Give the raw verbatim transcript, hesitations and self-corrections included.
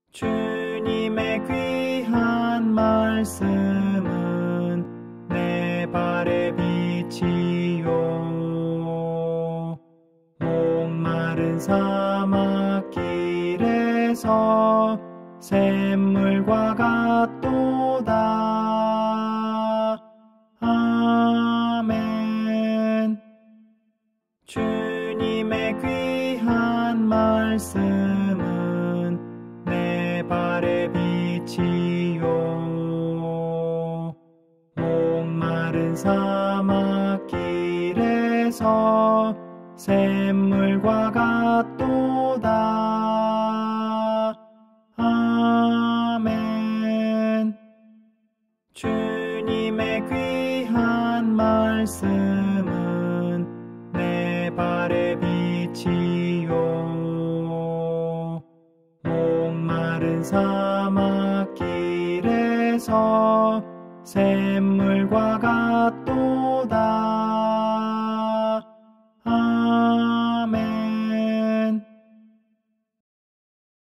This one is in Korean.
주님의 귀한 말씀은 내 발의 빛이요 목마른 사막길에서 샘물과 같도다. 아멘. 주님의 귀한 말씀은 내 발의 빛이요 목마른 사막길에서 샘물과 같도다. 아멘. 주님의 귀한 말씀은 내 발의 빛이요 목마른 사막길에서 샘물과 같도다. 아멘.